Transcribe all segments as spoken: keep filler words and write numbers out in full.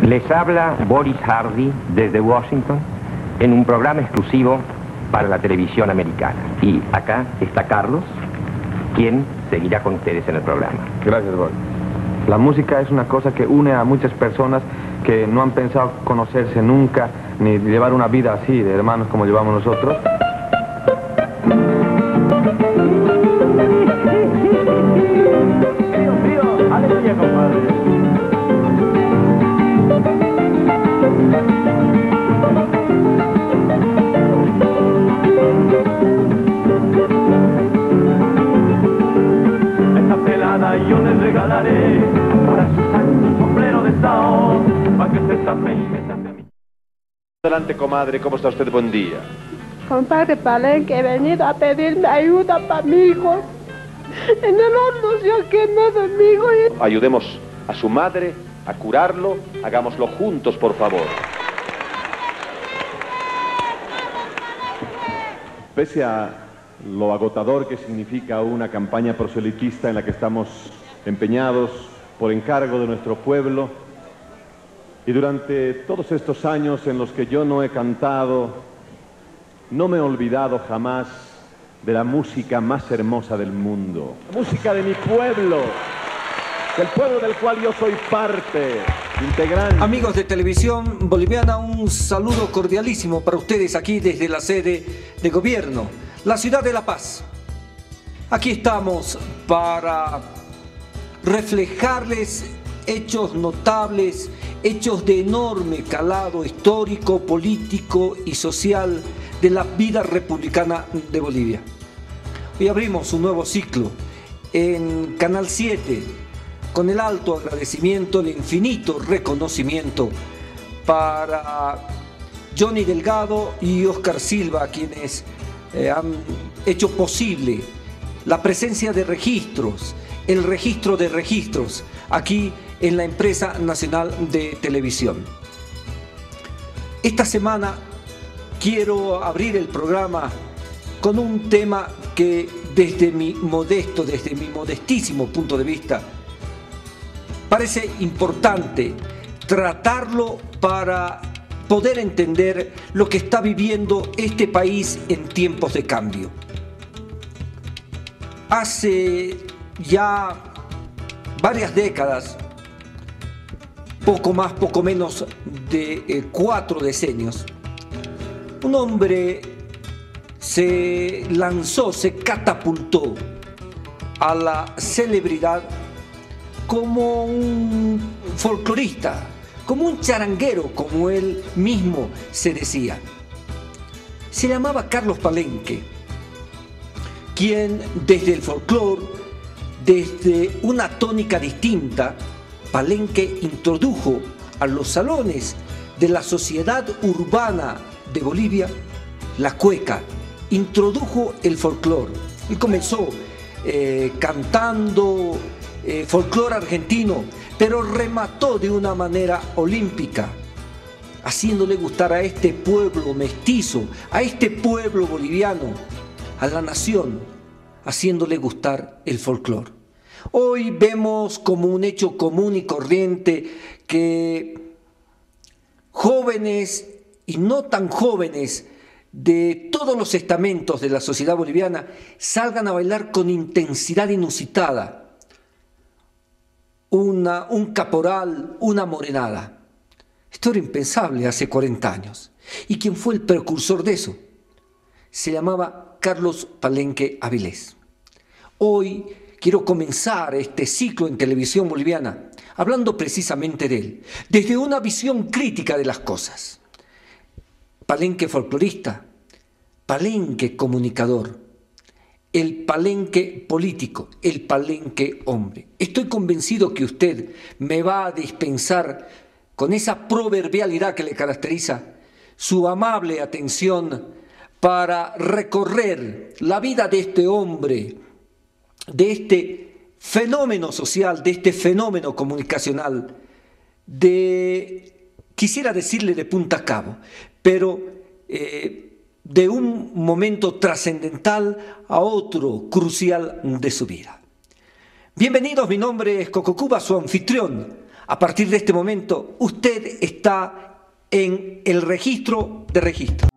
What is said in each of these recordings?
Les habla Boris Hardy desde Washington en un programa exclusivo para la televisión americana. Y acá está Carlos, quien seguirá con ustedes en el programa. Gracias, Boris. La música es una cosa que une a muchas personas que no han pensado conocerse nunca, ni llevar una vida así, de hermanos como llevamos nosotros. Dios mío, aleluya, compadre. Esta pelada yo les regalaré para sus años un sombrero de sao, para que se tape y me tape a mí. Adelante, comadre, ¿cómo está usted? Buen día. Compadre Palenque, he venido a pedirme ayuda para mi hijo. En el horno se ha quemado mi hijo. Y... Ayudemos a su madre a curarlo, hagámoslo juntos, por favor. Pese a lo agotador que significa una campaña proselitista en la que estamos empeñados por encargo de nuestro pueblo, y durante todos estos años en los que yo no he cantado, no me he olvidado jamás de la música más hermosa del mundo. La música de mi pueblo, del pueblo del cual yo soy parte, integrante. Amigos de Televisión Boliviana, un saludo cordialísimo para ustedes aquí desde la sede de gobierno, la ciudad de La Paz. Aquí estamos para reflejarles hechos notables, hechos de enorme calado histórico, político y social de la vida republicana de Bolivia. Hoy abrimos un nuevo ciclo en Canal siete con el alto agradecimiento, el infinito reconocimiento para Johnny Delgado y Oscar Silva, quienes eh, han hecho posible la presencia de registros, el registro de registros aquí en la empresa nacional de televisión. Esta semana quiero abrir el programa con un tema que desde mi modesto, desde mi modestísimo punto de vista, parece importante tratarlo para poder entender lo que está viviendo este país en tiempos de cambio. Hace ya varias décadas, poco más, poco menos de eh, cuatro decenios, un hombre se lanzó, se catapultó a la celebridad como un folclorista, como un charanguero, como él mismo se decía. Se llamaba Carlos Palenque, quien desde el folclore, desde una tónica distinta, Palenque introdujo a los salones de la sociedad urbana de Bolivia la cueca, introdujo el folclore. Él comenzó eh, cantando eh, folclore argentino, pero remató de una manera olímpica, haciéndole gustar a este pueblo mestizo, a este pueblo boliviano, a la nación, haciéndole gustar el folclore. Hoy vemos como un hecho común y corriente que jóvenes y no tan jóvenes de todos los estamentos de la sociedad boliviana salgan a bailar con intensidad inusitada una, un caporal, una morenada. Esto era impensable hace cuarenta años. ¿Y quién fue el precursor de eso? Se llamaba Carlos Palenque Avilés. Hoy quiero comenzar este ciclo en televisión boliviana hablando precisamente de él, desde una visión crítica de las cosas. Palenque folclorista, Palenque comunicador, el Palenque político, el Palenque hombre. Estoy convencido que usted me va a dispensar con esa proverbialidad que le caracteriza su amable atención para recorrer la vida de este hombre, de este fenómeno social, de este fenómeno comunicacional, de, quisiera decirle de punta a cabo, pero eh, de un momento trascendental a otro crucial de su vida. Bienvenidos, mi nombre es Coco Cuba, su anfitrión, A partir de este momento, usted está en el registro de registro.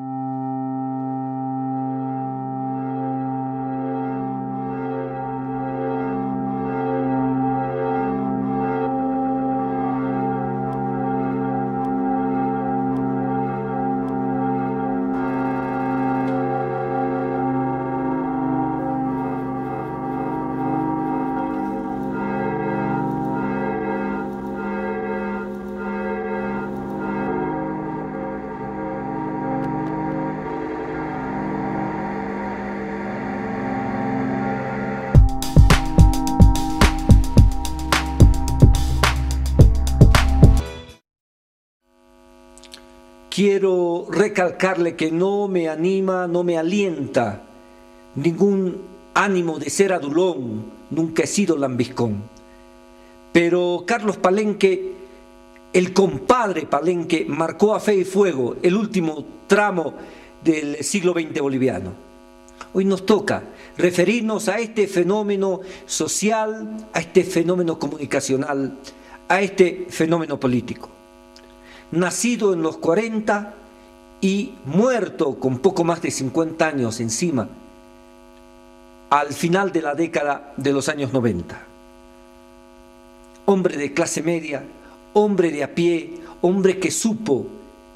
Quiero recalcarle que no me anima, no me alienta ningún ánimo de ser adulón, nunca he sido lambiscón. Pero Carlos Palenque, el compadre Palenque, marcó a fe y fuego el último tramo del siglo veinte boliviano. Hoy nos toca referirnos a este fenómeno social, a este fenómeno comunicacional, a este fenómeno político. Nacido en los cuarenta y muerto con poco más de cincuenta años encima, al final de la década de los años noventa. Hombre de clase media, hombre de a pie, hombre que supo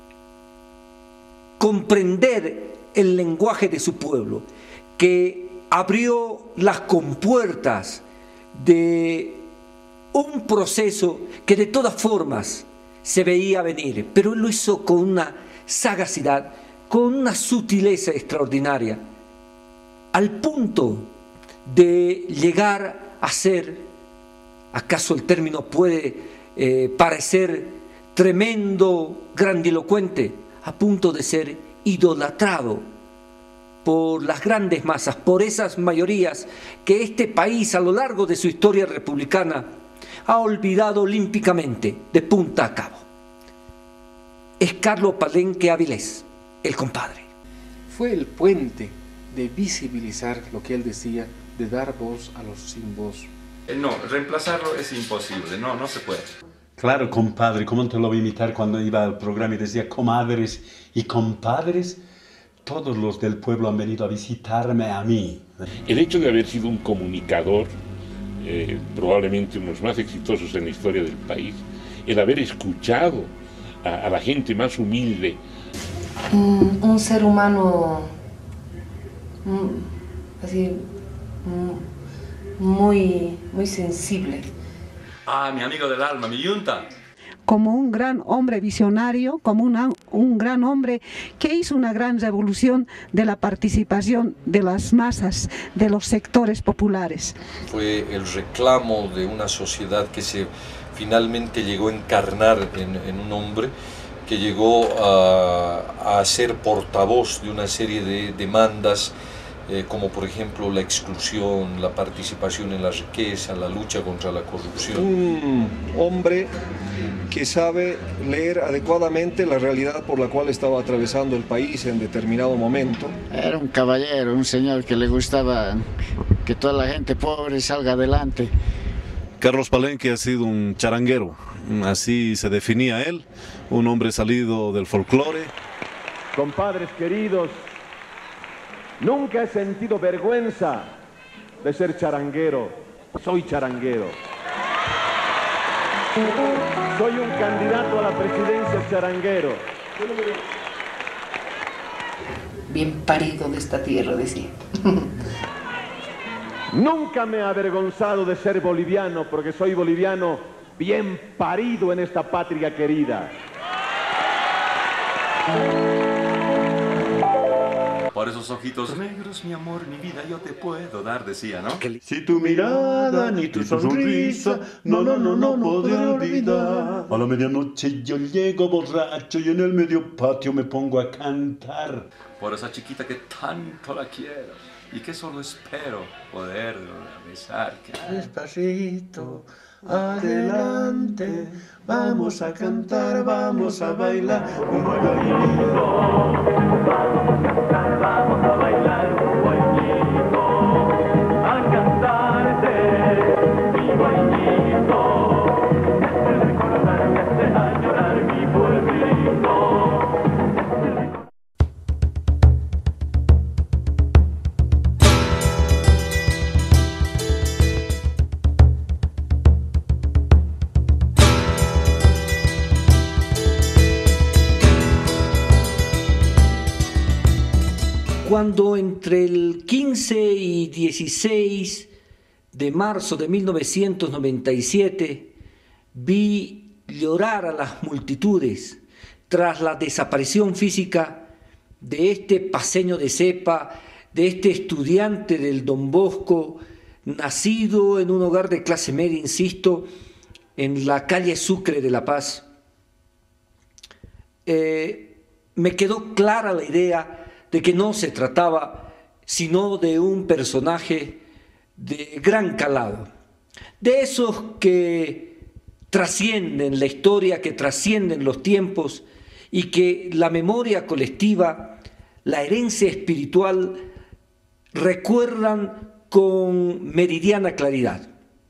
comprender el lenguaje de su pueblo, que abrió las compuertas de un proceso que de todas formas se veía venir, pero él lo hizo con una sagacidad, con una sutileza extraordinaria, al punto de llegar a ser, acaso el término puede eh, parecer tremendo, grandilocuente, a punto de ser idolatrado por las grandes masas, por esas mayorías que este país a lo largo de su historia republicana ha olvidado olímpicamente de punta a cabo. Es Carlos Palenque Avilés, el compadre. Fue el puente de visibilizar lo que él decía, de dar voz a los sin voz. No, reemplazarlo es imposible, no, no se puede. Claro, compadre, ¿cómo te lo voy a imitar cuando iba al programa y decía comadres y compadres? Todos los del pueblo han venido a visitarme a mí. El hecho de haber sido un comunicador, eh, probablemente uno de los más exitosos en la historia del país, el haber escuchado a, a la gente más humilde. Un, un ser humano así, muy, muy sensible. Ah, mi amigo del alma, mi yunta. Como un gran hombre visionario, como una, un gran hombre que hizo una gran revolución de la participación de las masas, de los sectores populares. Fue el reclamo de una sociedad que se finalmente llegó a encarnar en, en un hombre que llegó a, a ser portavoz de una serie de demandas, eh, como por ejemplo la exclusión, la participación en la riqueza, la lucha contra la corrupción. Un hombre que sabe leer adecuadamente la realidad por la cual estaba atravesando el país en determinado momento. Era un caballero, un señor que le gustaba que toda la gente pobre salga adelante. Carlos Palenque ha sido un charanguero, así se definía él, un hombre salido del folclore. Compadres queridos, nunca he sentido vergüenza de ser charanguero, soy charanguero. Soy un candidato a la presidencia charanguero. Bien parido de esta tierra, decía. Nunca me he avergonzado de ser boliviano, porque soy boliviano bien parido en esta patria querida. Por esos ojitos negros, mi amor, mi vida yo te puedo dar, decía, ¿no? Si tu mirada ni tu sonrisa, no, no, no, no podré olvidar. A la medianoche yo llego borracho y en el medio patio me pongo a cantar. Por esa chiquita que tanto la quiero y que solo espero poder besar. Despacito, adelante, vamos a cantar, vamos a bailar un bailito. Vamos a cantar, vamos a bailar un bailito, a cantarte mi bailito. cuando entre el quince y dieciséis de marzo de mil novecientos noventa y siete vi llorar a las multitudes tras la desaparición física de este paceño de cepa, de este estudiante del Don Bosco, nacido en un hogar de clase media, insisto, en la calle Sucre de La Paz, eh, me quedó clara la idea de que no se trataba sino de un personaje de gran calado, de esos que trascienden la historia, que trascienden los tiempos y que la memoria colectiva, la herencia espiritual, recuerdan con meridiana claridad.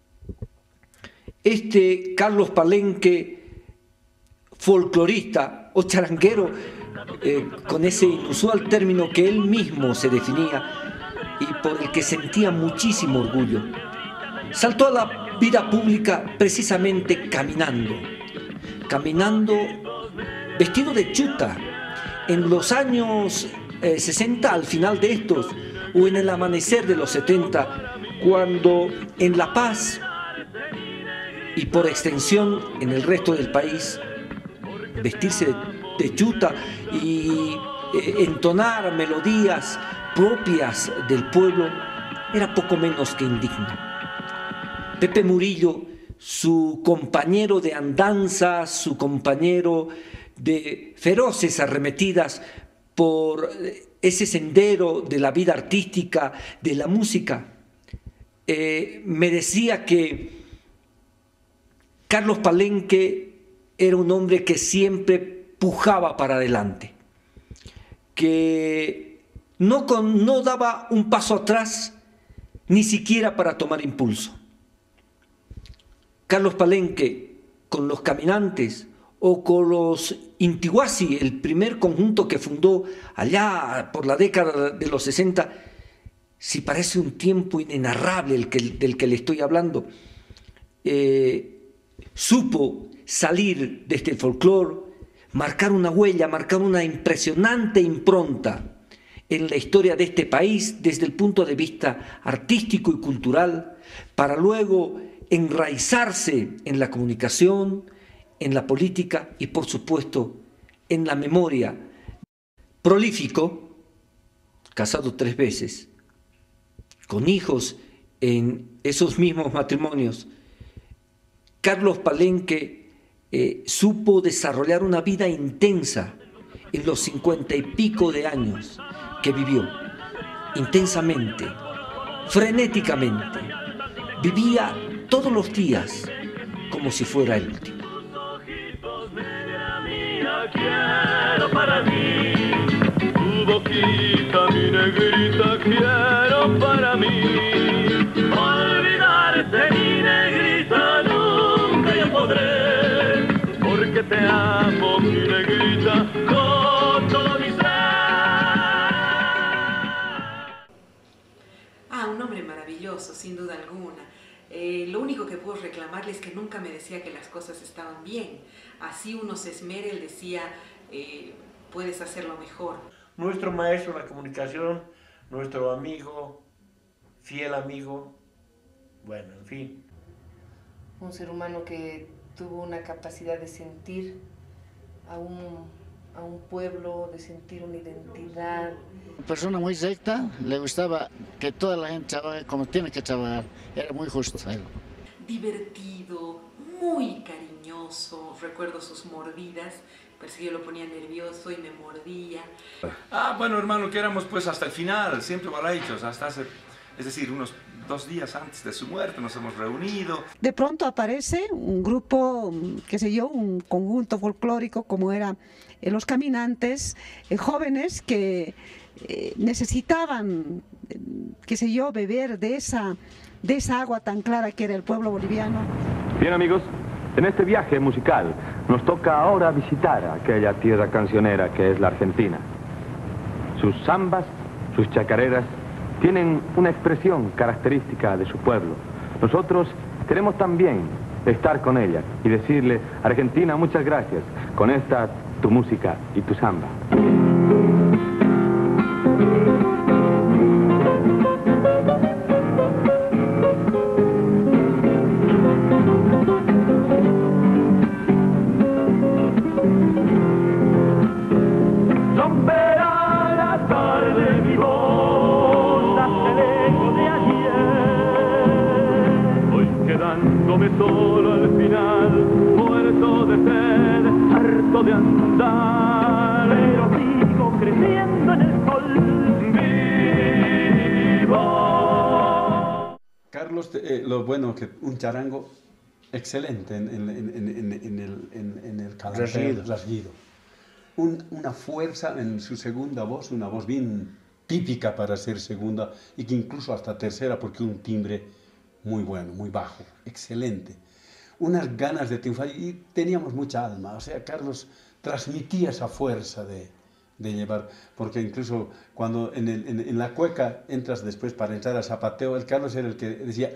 Este Carlos Palenque, folclorista o charanguero, eh, con ese inusual término que él mismo se definía y por el que sentía muchísimo orgullo, saltó a la vida pública precisamente caminando, caminando vestido de chuta, en los años eh, sesenta, al final de estos, o en el amanecer de los setenta, cuando en La Paz y por extensión en el resto del país, vestirse de, de chuta y eh, entonar melodías propias del pueblo era poco menos que indigno. Pepe Murillo, su compañero de andanza, su compañero de feroces arremetidas por ese sendero de la vida artística, de la música, eh, me decía que Carlos Palenque era un hombre que siempre pujaba para adelante, que no, con, no daba un paso atrás ni siquiera para tomar impulso. Carlos Palenque, con los Caminantes o con los Intihuasi, el primer conjunto que fundó allá por la década de los sesenta, si parece un tiempo inenarrable el que, del que le estoy hablando, eh, supo salir de este folclore, marcar una huella, marcar una impresionante impronta en la historia de este país desde el punto de vista artístico y cultural, para luego enraizarse en la comunicación, en la política y, por supuesto, en la memoria. Prolífico, casado tres veces, con hijos en esos mismos matrimonios, Carlos Palenque eh, supo desarrollar una vida intensa en los cincuenta y pico de años que vivió, intensamente, frenéticamente. Vivía todos los días como si fuera el último. Quiero para mí, tu boquita, mi negrita, quiero para mí. Olvidarte, mi negrita, nunca yo podré, porque te amo, mi negrita, con todo mi ser. Ah, un hombre maravilloso, sin duda alguna. Eh, lo único que puedo reclamarle es que nunca me decía que las cosas estaban bien. Así uno se esmere, él decía, eh, puedes hacerlo mejor. Nuestro maestro de la comunicación, nuestro amigo, fiel amigo, bueno, en fin. Un ser humano que tuvo una capacidad de sentir a un, a un pueblo, de sentir una identidad. Persona muy recta, le gustaba que toda la gente trabaje como tiene que trabajar, era muy justo él. Divertido, muy cariñoso, recuerdo sus mordidas, pero si yo lo ponía nervioso y me mordía. Ah, bueno, hermano, que éramos pues hasta el final, siempre balaichos, hasta hace, es decir, unos dos días antes de su muerte nos hemos reunido. De pronto aparece un grupo, qué sé yo, un conjunto folclórico como era eh, Los Caminantes, eh, jóvenes que eh, necesitaban, eh, qué sé yo, beber de esa, de esa agua tan clara que era el pueblo boliviano. Bien, amigos, en este viaje musical nos toca ahora visitar aquella tierra cancionera que es la Argentina. Sus zambas, sus chacareras, tienen una expresión característica de su pueblo. Nosotros queremos también estar con ella y decirle, Argentina, muchas gracias, con esta tu música y tu samba. modo de andar, pero sigo creciendo en el sol vivo. Carlos, eh, lo bueno que un charango excelente en, en, en, en, en el, en, en el Rasguido. rasguido. Un, una fuerza en su segunda voz, una voz bien típica para ser segunda y que incluso hasta tercera, porque un timbre muy bueno, muy bajo, excelente. Unas ganas de triunfar y teníamos mucha alma. O sea, Carlos transmitía esa fuerza de, de llevar, porque incluso cuando en, el, en, en la cueca entras después para entrar al zapateo, el Carlos era el que decía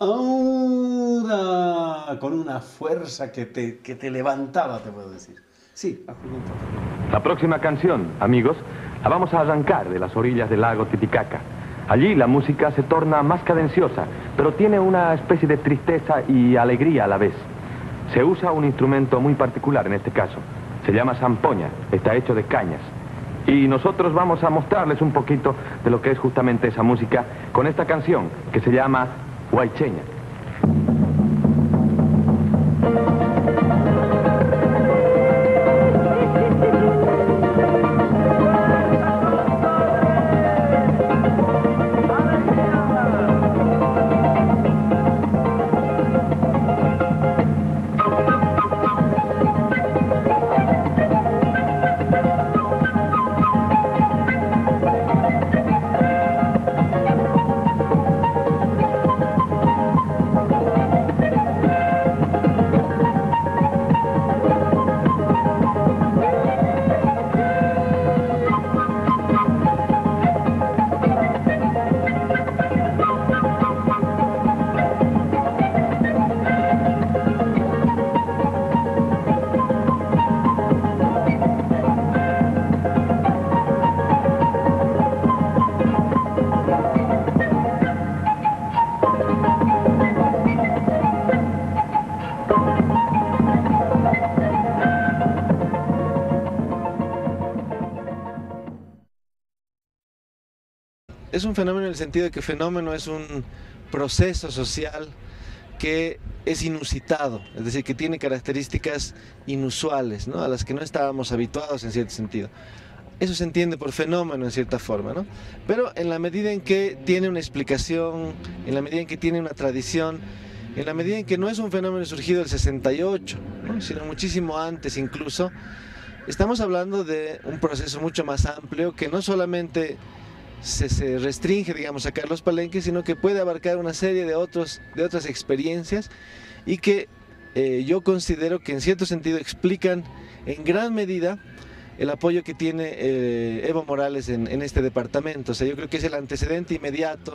¡ahora! Con una fuerza que te, que te levantaba, te puedo decir. Sí, un poco. La próxima canción, amigos, la vamos a arrancar de las orillas del lago Titicaca. Allí la música se torna más cadenciosa, pero tiene una especie de tristeza y alegría a la vez. Se usa un instrumento muy particular en este caso. Se llama zampoña, está hecho de cañas. Y nosotros vamos a mostrarles un poquito de lo que es justamente esa música con esta canción que se llama Huaycheña. Es un fenómeno en el sentido de que fenómeno es un proceso social que es inusitado, es decir, que tiene características inusuales, ¿no?, a las que no estábamos habituados en cierto sentido. Eso se entiende por fenómeno en cierta forma, ¿no? Pero en la medida en que tiene una explicación, en la medida en que tiene una tradición, en la medida en que no es un fenómeno surgido del sesenta y ocho, ¿no?, sino muchísimo antes incluso, estamos hablando de un proceso mucho más amplio que no solamente Se, se restringe, digamos, a Carlos Palenque, sino que puede abarcar una serie de, otros, de otras experiencias y que eh, yo considero que en cierto sentido explican en gran medida el apoyo que tiene eh, Evo Morales en, en este departamento. O sea, yo creo que es el antecedente inmediato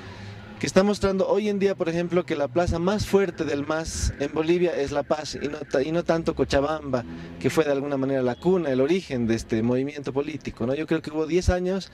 que está mostrando hoy en día, por ejemplo, que la plaza más fuerte del M A S en Bolivia es La Paz y no, y no tanto Cochabamba, que fue de alguna manera la cuna, el origen de este movimiento político, ¿no? Yo creo que hubo diez años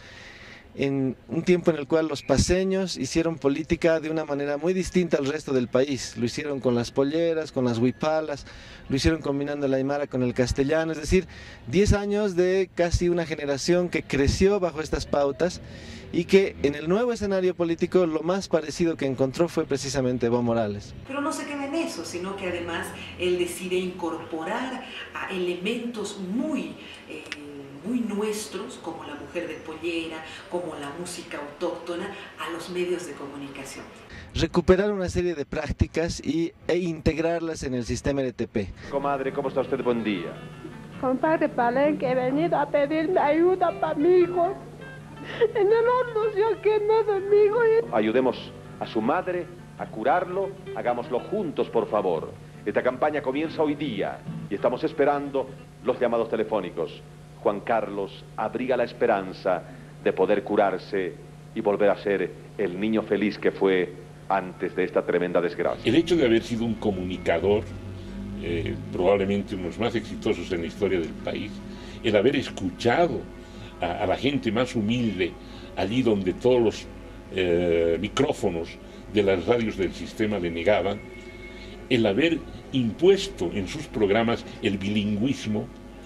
en un tiempo en el cual los paceños hicieron política de una manera muy distinta al resto del país. Lo hicieron con las polleras, con las huipalas, lo hicieron combinando el aymara con el castellano, es decir, diez años de casi una generación que creció bajo estas pautas y que en el nuevo escenario político lo más parecido que encontró fue precisamente Evo Morales. Pero no se queda en eso, sino que además él decide incorporar a elementos muy... Eh, muy nuestros, como la mujer de pollera, como la música autóctona, a los medios de comunicación. Recuperar una serie de prácticas y, e integrarlas en el sistema L T P. Comadre, ¿cómo está usted? Buen día. Compadre Palenque, he venido a pedirme ayuda para mi hijo. En el horno se ha quemado mi hijo. Ayudemos a su madre a curarlo, hagámoslo juntos, por favor. Esta campaña comienza hoy día y estamos esperando los llamados telefónicos. Juan Carlos abriga la esperanza de poder curarse y volver a ser el niño feliz que fue antes de esta tremenda desgracia. El hecho de haber sido un comunicador, eh, probablemente uno de los más exitosos en la historia del país, el haber escuchado a, a la gente más humilde, allí donde todos los eh, micrófonos de las radios del sistema le negaban, el haber impuesto en sus programas el bilingüismo,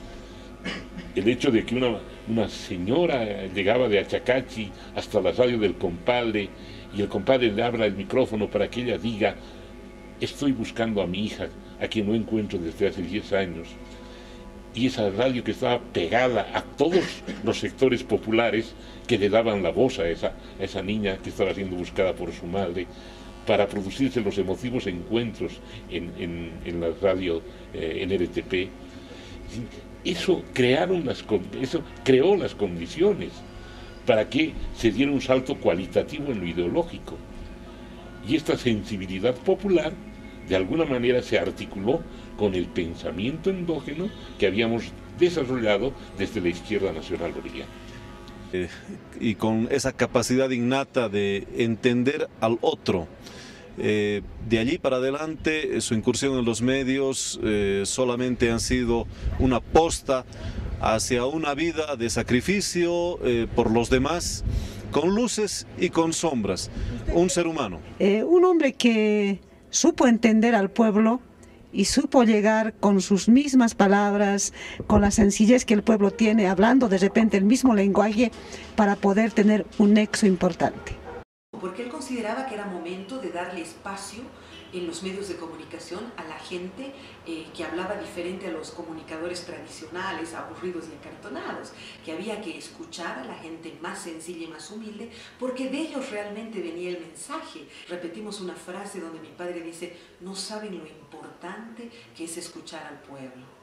el hecho de que una, una señora llegaba de Achacachi hasta la radio del compadre y el compadre le abra el micrófono para que ella diga: estoy buscando a mi hija, a quien no encuentro desde hace diez años. y esa radio que estaba pegada a todos los sectores populares que le daban la voz a esa, a esa niña que estaba siendo buscada por su madre, para producirse los emotivos encuentros en, en, en la radio, eh, en R T P. Eso, crearon las, eso creó las condiciones para que se diera un salto cualitativo en lo ideológico. Y esta sensibilidad popular, de alguna manera, se articuló con el pensamiento endógeno que habíamos desarrollado desde la izquierda nacional boliviana. Eh, y con esa capacidad innata de entender al otro. Eh, de allí para adelante, su incursión en los medios eh, solamente han sido una posta hacia una vida de sacrificio eh, por los demás, con luces y con sombras. Un ser humano. Eh, un hombre que supo entender al pueblo y supo llegar con sus mismas palabras, con la sencillez que el pueblo tiene, hablando de repente el mismo lenguaje para poder tener un nexo importante. Porque él consideraba que era momento de darle espacio en los medios de comunicación a la gente eh, que hablaba diferente a los comunicadores tradicionales, aburridos y acartonados, que había que escuchar a la gente más sencilla y más humilde, porque de ellos realmente venía el mensaje. Repetimos una frase donde mi padre dice: no saben lo importante que es escuchar al pueblo.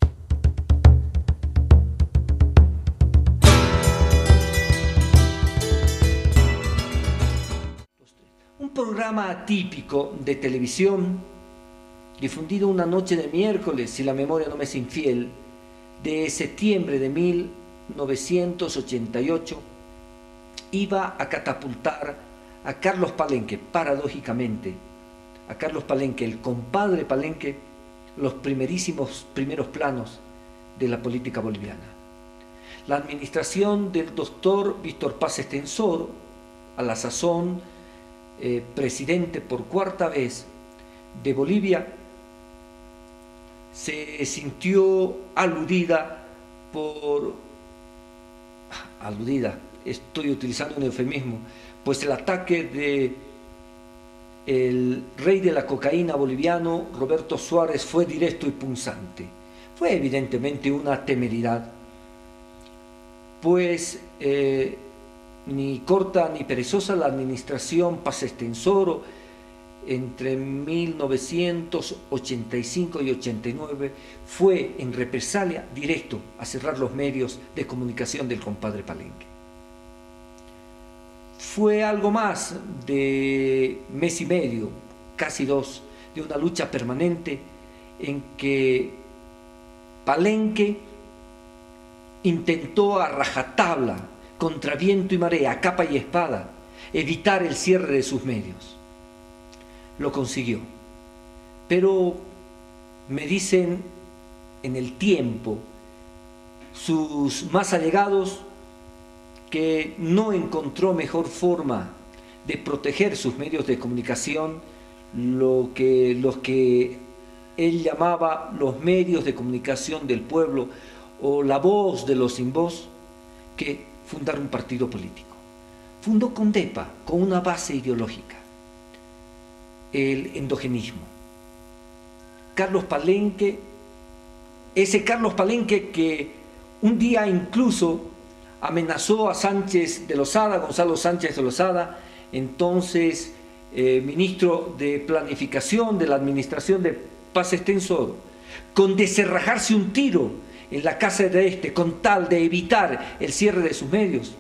Un programa atípico de televisión, difundido una noche de miércoles, si la memoria no me es infiel, de septiembre de mil novecientos ochenta y ocho, iba a catapultar a Carlos Palenque, paradójicamente, a Carlos Palenque, el compadre Palenque, los primerísimos primeros planos de la política boliviana. La administración del doctor Víctor Paz Estenssoro, a la sazón Eh, presidente por cuarta vez de Bolivia, se sintió aludida por, aludida, estoy utilizando un eufemismo, pues el ataque de el rey de la cocaína boliviano, Roberto Suárez, fue directo y punzante. Fue evidentemente una temeridad, pues eh, ni corta ni perezosa la administración Paz Estenssoro entre mil novecientos ochenta y cinco y ochenta y nueve fue en represalia directo a cerrar los medios de comunicación del compadre Palenque. Fue algo más de mes y medio, casi dos, de una lucha permanente en que Palenque intentó a rajatabla, contra viento y marea, a capa y espada, evitar el cierre de sus medios. Lo consiguió. Pero me dicen en el tiempo sus más allegados que no encontró mejor forma de proteger sus medios de comunicación, lo que, los que él llamaba los medios de comunicación del pueblo o la voz de los sin voz, que fundar un partido político. Fundó Condepa con una base ideológica, el endogenismo. Carlos Palenque, ese Carlos Palenque que un día incluso amenazó a Sánchez de Lozada, Gonzalo Sánchez de Lozada, entonces eh, ministro de Planificación de la administración de Paz Estenssoro, con deserrajarse un tiro en la casa de este, con tal de evitar el cierre de sus medios.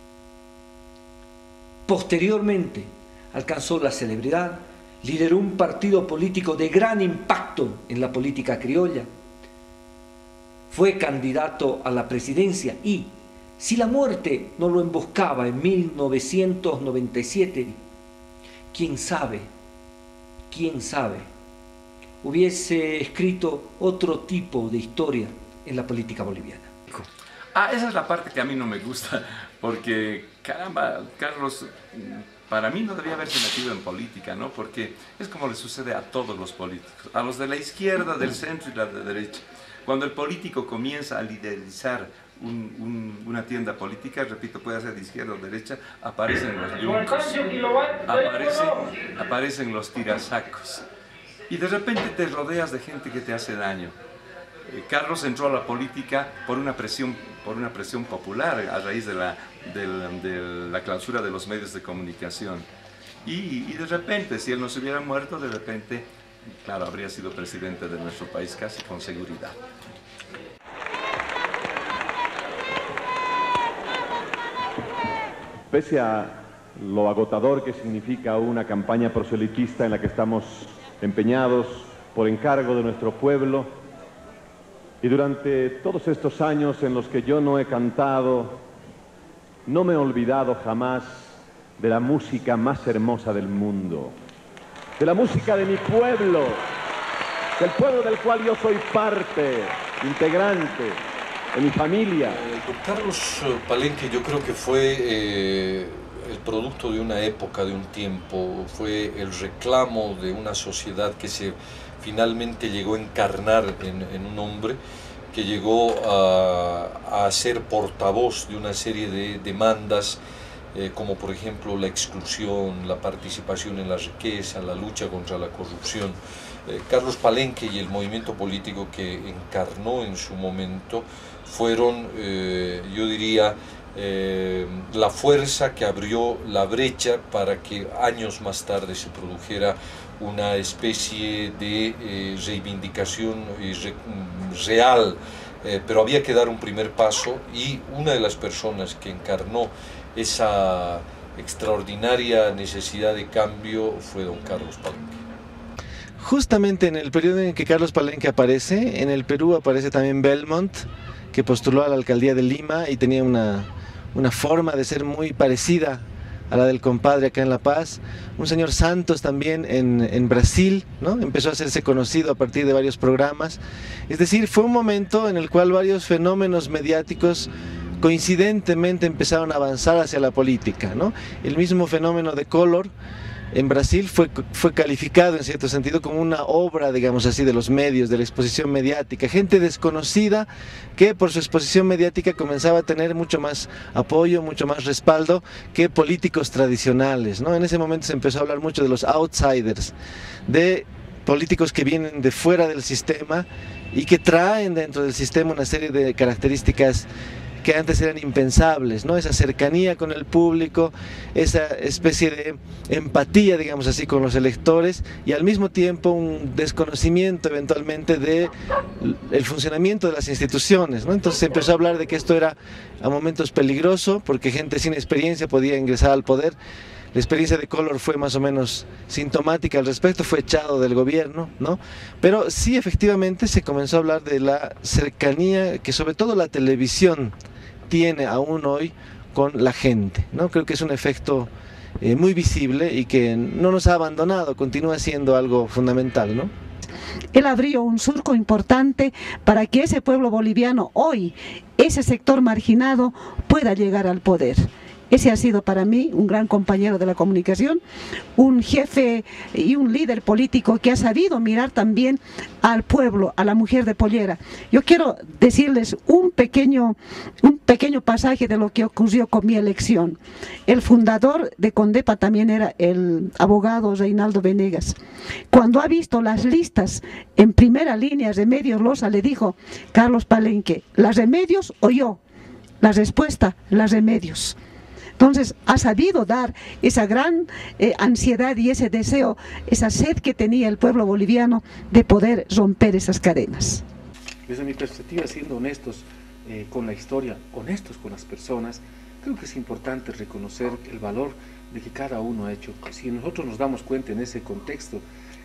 Posteriormente alcanzó la celebridad, lideró un partido político de gran impacto en la política criolla, fue candidato a la presidencia y, si la muerte no lo emboscaba en mil novecientos noventa y siete, quién sabe, quién sabe, hubiese escrito otro tipo de historia en la política boliviana. Ah, esa es la parte que a mí no me gusta, porque caramba, Carlos, para mí no debía haberse metido en política, ¿no? Porque es como le sucede a todos los políticos, a los de la izquierda, del centro y la de derecha. Cuando el político comienza a liderizar un, un, una tienda política, repito, puede ser de izquierda o derecha, aparecen los yuncos, aparecen, aparecen los tirasacos, y de repente te rodeas de gente que te hace daño. Eh, Carlos entró a la política por una presión, por una presión popular a raíz de la, de la, de la clausura de los medios de comunicación. Y, y de repente, si él no se hubiera muerto, de repente, claro, habría sido presidente de nuestro país casi con seguridad. Pese a lo agotador que significa una campaña proselitista en la que estamos empeñados por encargo de nuestro pueblo, y durante todos estos años en los que yo no he cantado, no me he olvidado jamás de la música más hermosa del mundo, de la música de mi pueblo, del pueblo del cual yo soy parte, integrante, de mi familia. Don Carlos Palenque yo creo que fue eh, el producto de una época, de un tiempo, fue el reclamo de una sociedad que se finalmente llegó a encarnar en, en un hombre que llegó a, a ser portavoz de una serie de demandas, eh, como por ejemplo la exclusión, la participación en la riqueza, la lucha contra la corrupción. Eh, Carlos Palenque y el movimiento político que encarnó en su momento fueron, eh, yo diría, eh, la fuerza que abrió la brecha para que años más tarde se produjera una especie de eh, reivindicación re, real, eh, pero había que dar un primer paso, y una de las personas que encarnó esa extraordinaria necesidad de cambio fue don Carlos Palenque. Justamente en el periodo en que Carlos Palenque aparece, en el Perú aparece también Belmont, que postuló a la alcaldía de Lima y tenía una, una forma de ser muy parecida a la del compadre acá en La Paz. Un señor Santos también en, en Brasil, ¿no? Empezó a hacerse conocido a partir de varios programas. Es decir, fue un momento en el cual varios fenómenos mediáticos coincidentemente empezaron a avanzar hacia la política, ¿no? El mismo fenómeno de Collor en Brasil fue, fue calificado en cierto sentido como una obra, digamos así, de los medios, de la exposición mediática. Gente desconocida que por su exposición mediática comenzaba a tener mucho más apoyo, mucho más respaldo que políticos tradicionales, ¿no? En ese momento se empezó a hablar mucho de los outsiders, de políticos que vienen de fuera del sistema y que traen dentro del sistema una serie de características que antes eran impensables, ¿no? Esa cercanía con el público, esa especie de empatía, digamos así, con los electores, y al mismo tiempo un desconocimiento eventualmente de el funcionamiento de las instituciones, ¿no? Entonces se empezó a hablar de que esto era a momentos peligroso, porque gente sin experiencia podía ingresar al poder. La experiencia de Collor fue más o menos sintomática al respecto, fue echado del gobierno, ¿no? Pero sí, efectivamente se comenzó a hablar de la cercanía que sobre todo la televisión tiene aún hoy con la gente, ¿no? Creo que es un efecto eh, muy visible y que no nos ha abandonado, continúa siendo algo fundamental, ¿no? Él abrió un surco importante para que ese pueblo boliviano hoy, ese sector marginado, pueda llegar al poder. Ese ha sido para mí un gran compañero de la comunicación, un jefe y un líder político que ha sabido mirar también al pueblo, a la mujer de pollera. Yo quiero decirles un pequeño, un pequeño pasaje de lo que ocurrió con mi elección. El fundador de Condepa también era el abogado Reinaldo Venegas. Cuando ha visto las listas en primera línea, Remedios Loza le dijo: Carlos Palenque, ¿las Remedios o yo? La respuesta, las Remedios. Entonces ha sabido dar esa gran eh, ansiedad y ese deseo, esa sed que tenía el pueblo boliviano de poder romper esas cadenas. Desde mi perspectiva, siendo honestos eh, con la historia, honestos con las personas, creo que es importante reconocer el valor de que cada uno ha hecho. Si nosotros nos damos cuenta en ese contexto,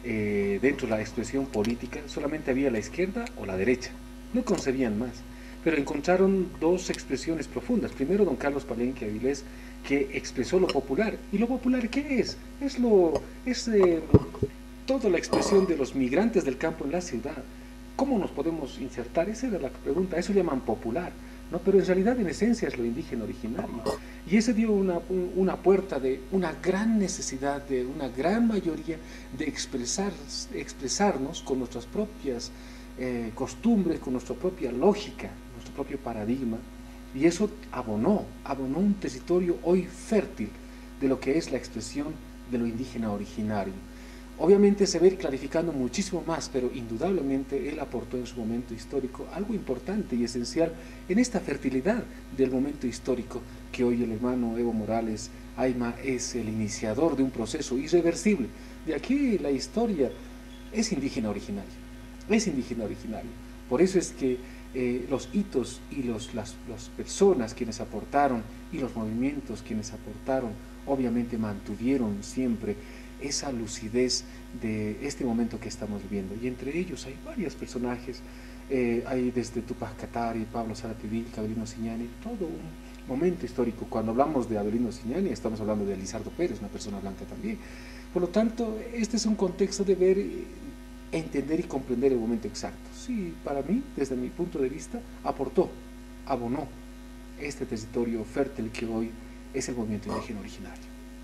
eh, dentro de la expresión política, solamente había la izquierda o la derecha, no concebían más. Pero encontraron dos expresiones profundas. Primero, don Carlos Palenque Avilés, que expresó lo popular. ¿Y lo popular qué es? Es, lo, es eh, toda la expresión de los migrantes del campo en la ciudad. ¿Cómo nos podemos insertar? Esa era la pregunta. Eso llaman popular, ¿no? Pero en realidad, en esencia, es lo indígena originario. Y ese dio una, una puerta de una gran necesidad, de una gran mayoría, de expresar, expresarnos con nuestras propias eh, costumbres, con nuestra propia lógica, nuestro propio paradigma. Y eso abonó, abonó un territorio hoy fértil de lo que es la expresión de lo indígena originario. Obviamente se va a ir clarificando muchísimo más, pero indudablemente él aportó en su momento histórico algo importante y esencial en esta fertilidad del momento histórico que hoy el hermano Evo Morales Ayma es el iniciador de un proceso irreversible. De aquí la historia es indígena originaria, es indígena originaria. Por eso es que eh, los hitos y los, las, las personas quienes aportaron y los movimientos quienes aportaron, obviamente mantuvieron siempre esa lucidez de este momento que estamos viviendo. Y entre ellos hay varios personajes, eh, hay desde Tupac Katari, Pablo Zárate Vilca, Avelino Siñani, todo un momento histórico. Cuando hablamos de Avelino Siñani estamos hablando de Lizardo Pérez, una persona blanca también. Por lo tanto, este es un contexto de ver, entender y comprender el momento exacto. Sí, para mí, desde mi punto de vista, aportó, abonó este territorio fértil que hoy es el movimiento indígena originario.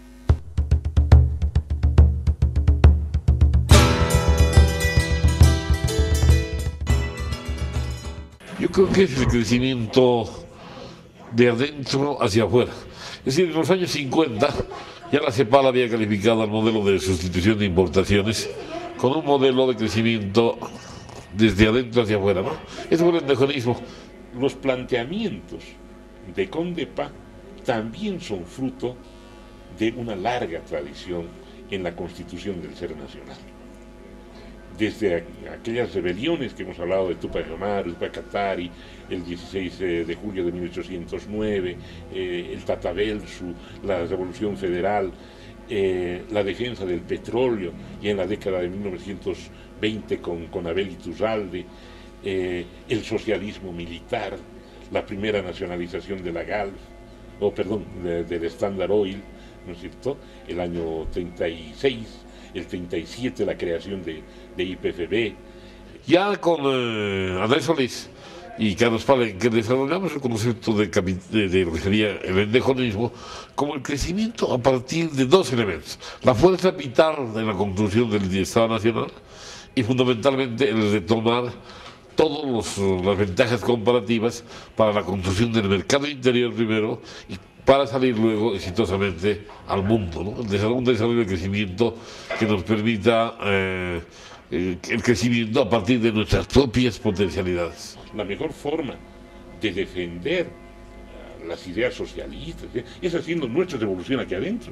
Yo creo que es el crecimiento de adentro hacia afuera. Es decir, en los años cincuenta ya la CEPAL había calificado al modelo de sustitución de importaciones con un modelo de crecimiento desde adentro hacia afuera, ¿no? Ese fue el endogenismo. Los planteamientos de CONDEPA también son fruto de una larga tradición en la constitución del ser nacional. Desde aquellas rebeliones que hemos hablado de Tupac Amaru, Tupac Katari, el dieciséis de julio de mil ochocientos nueve, eh, el Tatabelsu, la Revolución Federal, eh, la defensa del petróleo, y en la década de mil novecientos veinte con, con Abel Iturralde, eh, el socialismo militar, la primera nacionalización de la Galf, o oh, perdón, de, del Standard Oil, ¿no es cierto?, el año treinta y seis, el treinta y siete la creación de, de I P F B. Ya con eh, Andrés Solís y Carlos Palenque desarrollamos el concepto de, de, de lo que sería el endogenismo como el crecimiento a partir de dos elementos: la fuerza vital de la construcción del Estado Nacional y fundamentalmente el retomar todas las ventajas comparativas para la construcción del mercado interior primero y para salir luego exitosamente al mundo, ¿no? Un desarrollo de crecimiento que nos permita eh, el crecimiento a partir de nuestras propias potencialidades. La mejor forma de defender las ideas socialistas es haciendo nuestra revolución aquí adentro.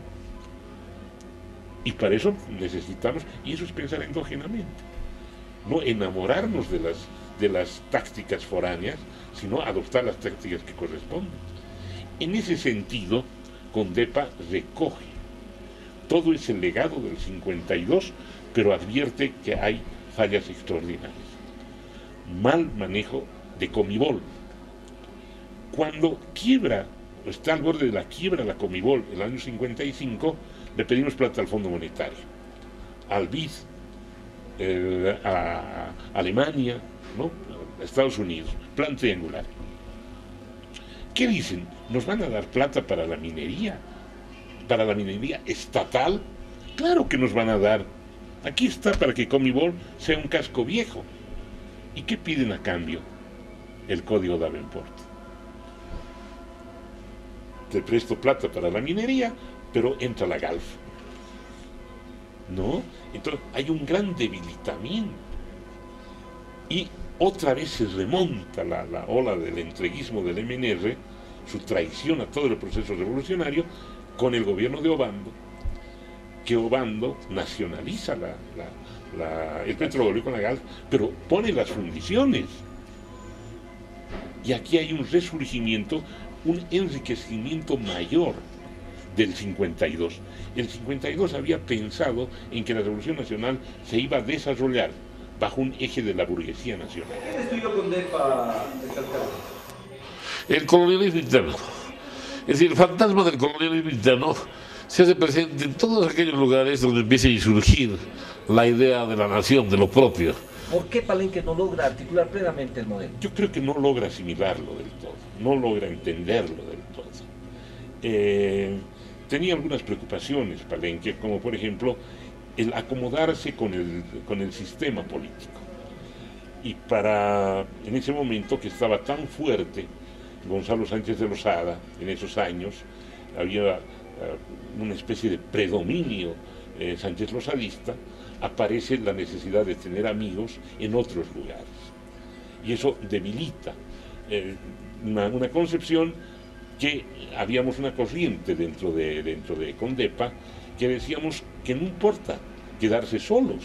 Y para eso necesitamos, y eso es pensar endógenamente, no enamorarnos de las, de las tácticas foráneas, sino adoptar las tácticas que corresponden. En ese sentido, CONDEPA recoge todo ese legado del cincuenta y dos, pero advierte que hay fallas extraordinarias. Mal manejo de Comibol. Cuando quiebra, está al borde de la quiebra la Comibol el año cincuenta y cinco, le pedimos plata al Fondo Monetario, al B I D, eh, a Alemania, ¿no?, a Estados Unidos, plan triangular. ¿Qué dicen? ¿Nos van a dar plata para la minería? ¿Para la minería estatal? Claro que nos van a dar. Aquí está para que Comibol sea un casco viejo. ¿Y qué piden a cambio? El código Davenport. Te presto plata para la minería, pero entra la Galf. ¿No? Entonces hay un gran debilitamiento. Y otra vez se remonta la, la ola del entreguismo del M N R, su traición a todo el proceso revolucionario, con el gobierno de Obando, que Obando nacionaliza la, la, la, el petróleo con la gas, pero pone las fundiciones. Y aquí hay un resurgimiento, un enriquecimiento mayor del cincuenta y dos. El cincuenta y dos había pensado en que la Revolución Nacional se iba a desarrollar bajo un eje de la burguesía nacional. ¿Qué estudió CONDEPA? El colonialismo interno. Es decir, el fantasma del colonialismo interno se hace presente en todos aquellos lugares donde empieza a surgir la idea de la nación, de lo propio. ¿Por qué Palenque no logra articular plenamente el modelo? Yo creo que no logra asimilarlo del todo, no logra entenderlo del todo. Eh, tenía algunas preocupaciones Palenque, como por ejemplo el acomodarse con el, con el sistema político. Y para, en ese momento que estaba tan fuerte Gonzalo Sánchez de Lozada, en esos años, había uh, una especie de predominio eh, sánchez lozadista, aparece la necesidad de tener amigos en otros lugares. Y eso debilita eh, una, una concepción que habíamos una corriente dentro de, dentro de Condepa, que decíamos que no importa quedarse solos,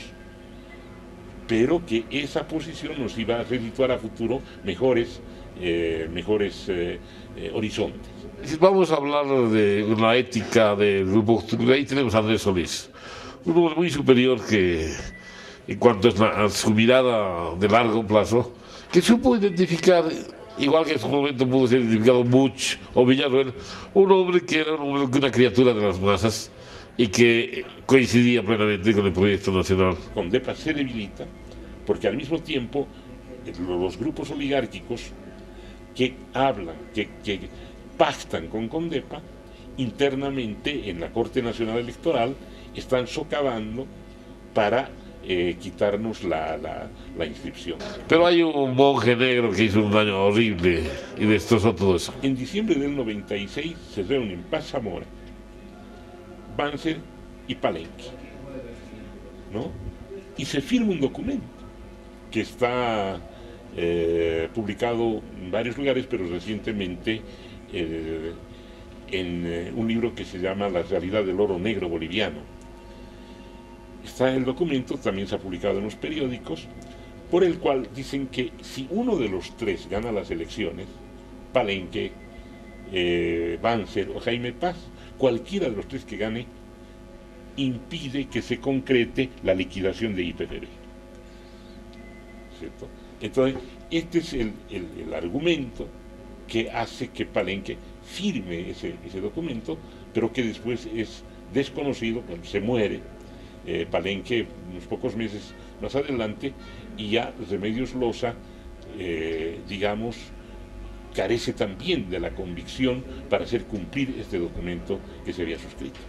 pero que esa posición nos iba a redituar a futuro mejores, eh, mejores eh, eh, horizontes. Vamos a hablar de la ética del grupo. Ahí tenemos a Andrés Solís, un hombre muy superior que, en cuanto a su mirada de largo plazo, que supo identificar, igual que en su momento pudo ser identificado Buch o Villarroel, un hombre que era un hombre, una criatura de las masas y que coincidía plenamente con el proyecto nacional. Condepa se debilita porque al mismo tiempo los grupos oligárquicos que hablan, que, que pactan con Condepa, internamente en la Corte Nacional Electoral están socavando para eh, quitarnos la, la, la inscripción. Pero hay un monje negro que hizo un daño horrible y destrozó todo eso. En diciembre del noventa y seis se reúnen Paz Zamora, Banzer y Palenque, ¿no? Y se firma un documento que está eh, publicado en varios lugares, pero recientemente eh, en eh, un libro que se llama La realidad del oro negro boliviano. Está el documento, también se ha publicado en los periódicos, por el cual dicen que si uno de los tres gana las elecciones, Palenque, eh, Banzer o Jaime Paz, cualquiera de los tres que gane impide que se concrete la liquidación de I P F B. ¿Cierto? Entonces, este es el, el, el argumento que hace que Palenque firme ese, ese documento, pero que después es desconocido cuando se muere eh, Palenque unos pocos meses más adelante, y ya Remedios Loza, eh, digamos, carece también de la convicción para hacer cumplir este documento que se había suscrito.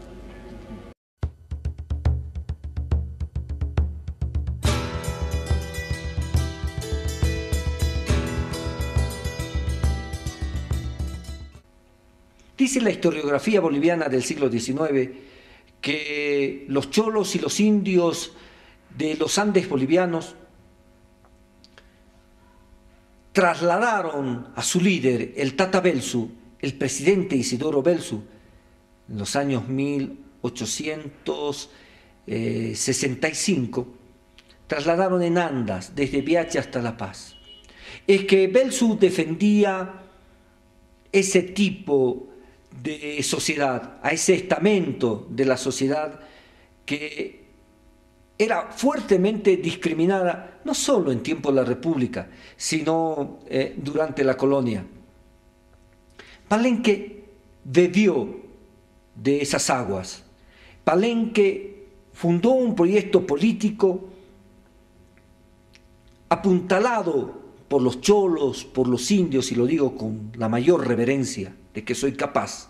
Dice la historiografía boliviana del siglo diecinueve que los cholos y los indios de los Andes bolivianos trasladaron a su líder, el Tata Belsu, el presidente Isidoro Belsu, en los años mil ochocientos sesenta y cinco, trasladaron en andas desde Viache hasta La Paz. Es que Belsu defendía ese tipo de sociedad, a ese estamento de la sociedad que era fuertemente discriminada, no solo en tiempo de la República, sino eh, durante la colonia. Palenque bebió de esas aguas. Palenque fundó un proyecto político apuntalado por los cholos, por los indios, y lo digo con la mayor reverencia de que soy capaz.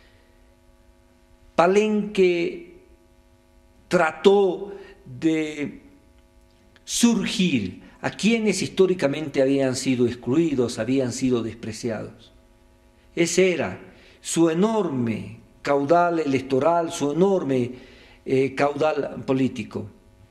Palenque trató de surgir a quienes históricamente habían sido excluidos, habían sido despreciados. Ese era su enorme caudal electoral, su enorme eh, caudal político.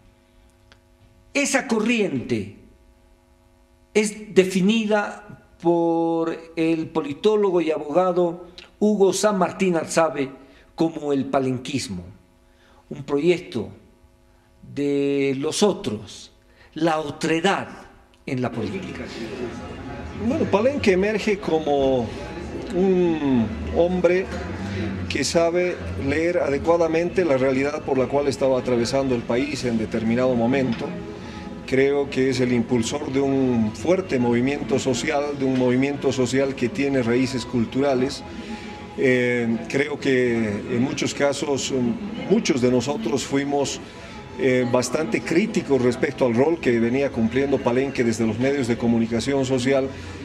Esa corriente es definida por el politólogo y abogado Hugo San Martín Arzabe como el palenquismo, un proyecto de los otros, la otredad en la política. Bueno, Palenque emerge como un hombre que sabe leer adecuadamente la realidad por la cual estaba atravesando el país en determinado momento. Creo que es el impulsor de un fuerte movimiento social, de un movimiento social que tiene raíces culturales. Eh, creo que en muchos casos, muchos de nosotros fuimos eh, bastante críticos respecto al rol que venía cumpliendo Palenque desde los medios de comunicación social,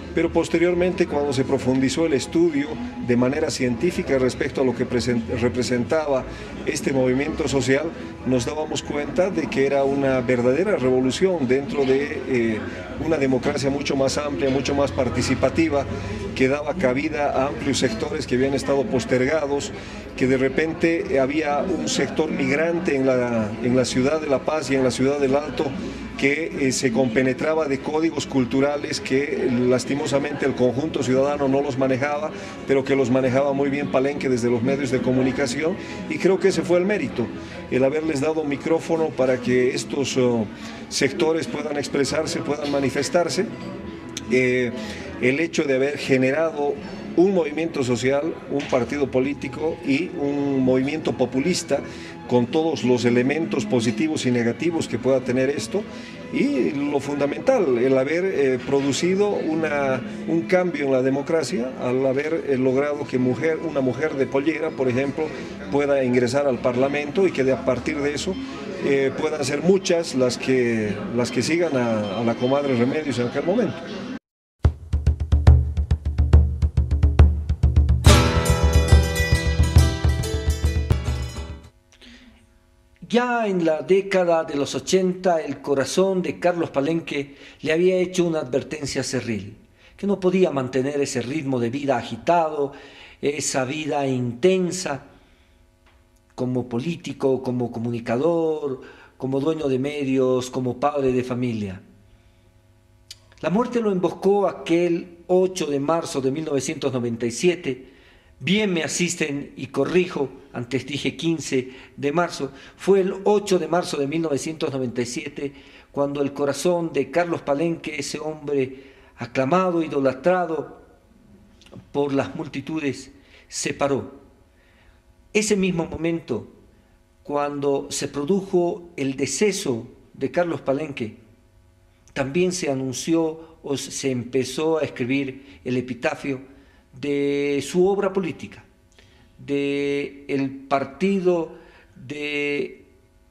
pero posteriormente cuando se profundizó el estudio de manera científica respecto a lo que representaba este movimiento social, nos dábamos cuenta de que era una verdadera revolución dentro de eh, una democracia mucho más amplia, mucho más participativa, que daba cabida a amplios sectores que habían estado postergados, que de repente había un sector migrante en la, en la ciudad de La Paz y en la ciudad del Alto que eh, se compenetraba de códigos culturales que lastimosamente el conjunto ciudadano no los manejaba, pero que los manejaba muy bien Palenque desde los medios de comunicación, y creo que ese fue el mérito, el haberles dado micrófono para que estos uh, sectores puedan expresarse, puedan manifestarse. Eh, el hecho de haber generado un movimiento social, un partido político y un movimiento populista con todos los elementos positivos y negativos que pueda tener esto, y lo fundamental, el haber eh, producido una, un cambio en la democracia, al haber eh, logrado que mujer, una mujer de pollera, por ejemplo, pueda ingresar al Parlamento, y que de, a partir de eso eh, puedan ser muchas las que, las que sigan a, a la comadre Remedios en aquel momento. Ya en la década de los ochenta, el corazón de Carlos Palenque le había hecho una advertencia a Cerril, que no podía mantener ese ritmo de vida agitado, esa vida intensa, como político, como comunicador, como dueño de medios, como padre de familia. La muerte lo emboscó aquel ocho de marzo de mil novecientos noventa y siete, bien me asisten y corrijo, antes dije quince de marzo, fue el ocho de marzo de mil novecientos noventa y siete cuando el corazón de Carlos Palenque, ese hombre aclamado, idolatrado por las multitudes, se paró. Ese mismo momento, cuando se produjo el deceso de Carlos Palenque, también se anunció o se empezó a escribir el epitafio de su obra política, de el partido de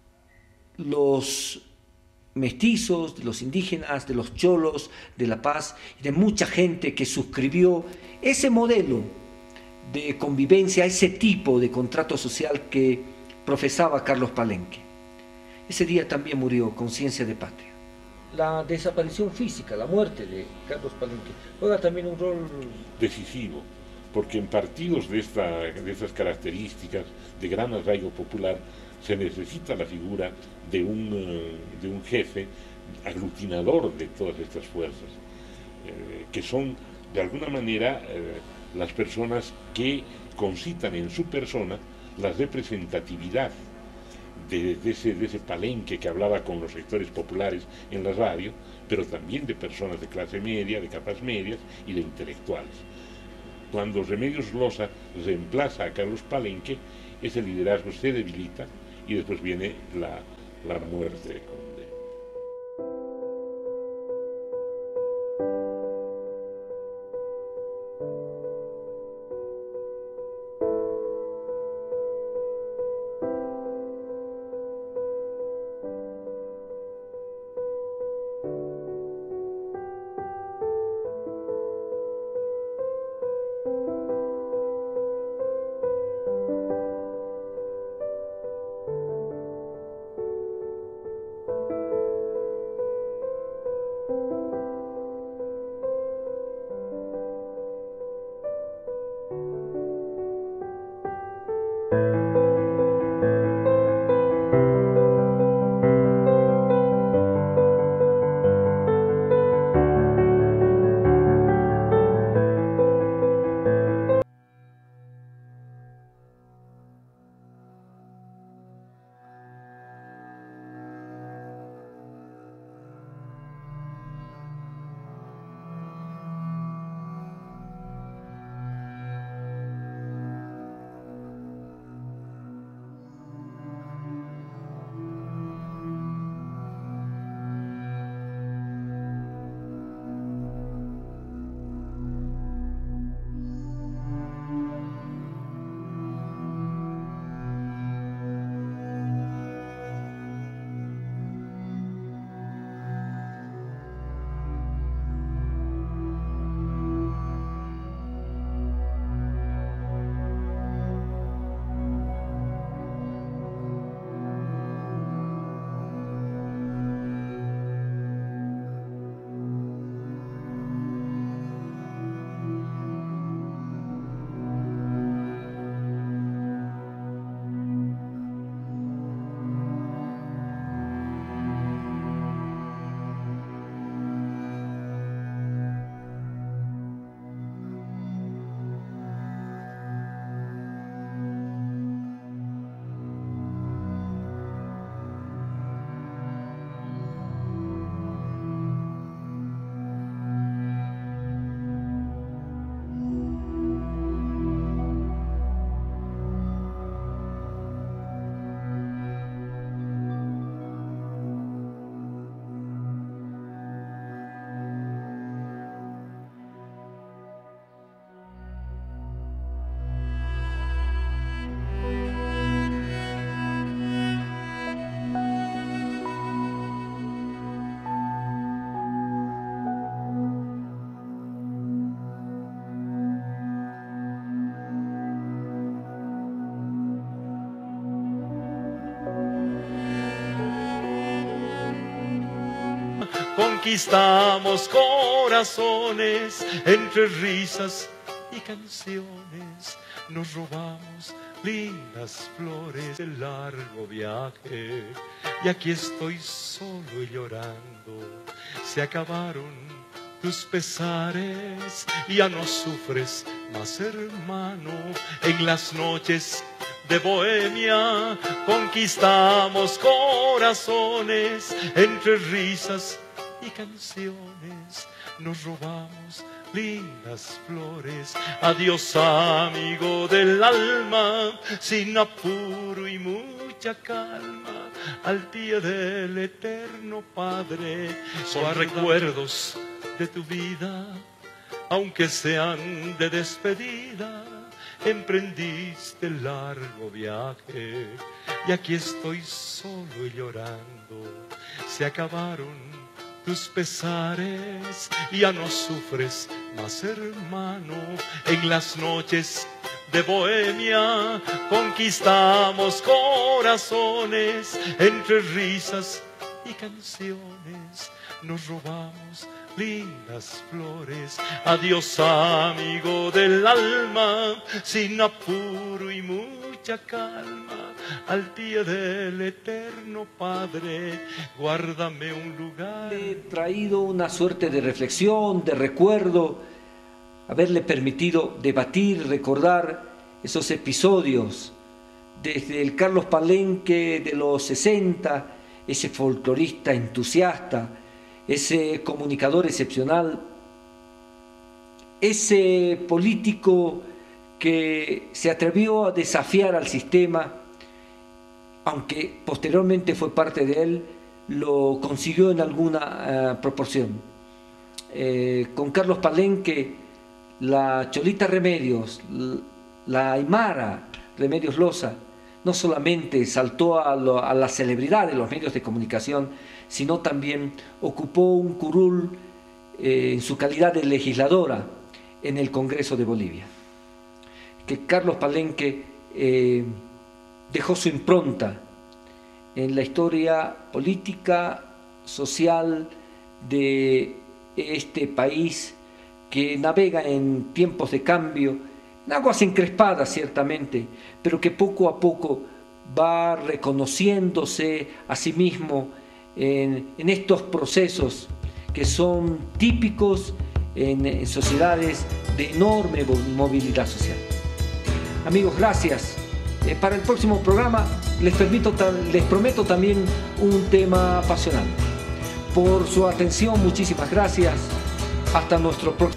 los mestizos, de los indígenas, de los cholos, de La Paz, y de mucha gente que suscribió ese modelo de convivencia, ese tipo de contrato social que profesaba Carlos Palenque. Ese día también murió Conciencia de Patria. La desaparición física, la muerte de Carlos Palenque, juega también un rol decisivo, porque en partidos de, esta, de estas características, de gran arraigo popular, se necesita la figura de un, de un jefe aglutinador de todas estas fuerzas, eh, que son de alguna manera eh, las personas que concitan en su persona la representatividad De, de, ese, de ese Palenque que hablaba con los sectores populares en la radio, pero también de personas de clase media, de capas medias y de intelectuales. Cuando Remedios Loza reemplaza a Carlos Palenque, ese liderazgo se debilita y después viene la, la muerte. conquistamos corazones entre risas y canciones. Nos robamos lindas flores de largo viaje. Y aquí estoy solo y llorando. Se acabaron tus pesares, ya no sufres más, hermano. En las noches de Bohemia conquistamos corazones entre risas y canciones. Nos robamos lindas flores. Adiós, amigo del alma, sin apuro y mucha calma, al pie del eterno Padre. Son recuerdos de tu vida, aunque sean de despedida. Emprendiste el largo viaje y aquí estoy solo y llorando. Se acabaron tus pesares, ya no sufres más, hermano. En las noches de Bohemia conquistamos corazones entre risas y canciones. Nos robamos lindas flores. Adiós, amigo del alma, sin apuro y mucha calma, al pie del eterno Padre, guárdame un lugar. He traído una suerte de reflexión, de recuerdo, haberle permitido debatir, recordar esos episodios desde el Carlos Palenque de los sesenta, ese folclorista entusiasta, ese comunicador excepcional, ese político que se atrevió a desafiar al sistema, aunque posteriormente fue parte de él, lo consiguió en alguna uh, proporción. Eh, con Carlos Palenque, la Cholita Remedios, la Aymara Remedios Loza, no solamente saltó a, lo, a la celebridad de los medios de comunicación, sino también ocupó un curul eh, en su calidad de legisladora en el Congreso de Bolivia. Que Carlos Palenque eh, dejó su impronta en la historia política, social de este país que navega en tiempos de cambio, en aguas encrespadas ciertamente, pero que poco a poco va reconociéndose a sí mismo en, en estos procesos que son típicos en, en sociedades de enorme movilidad social. Amigos, gracias. Eh, para el próximo programa les, permito, les prometo también un tema apasionante. Por su atención, muchísimas gracias. Hasta nuestro próximo.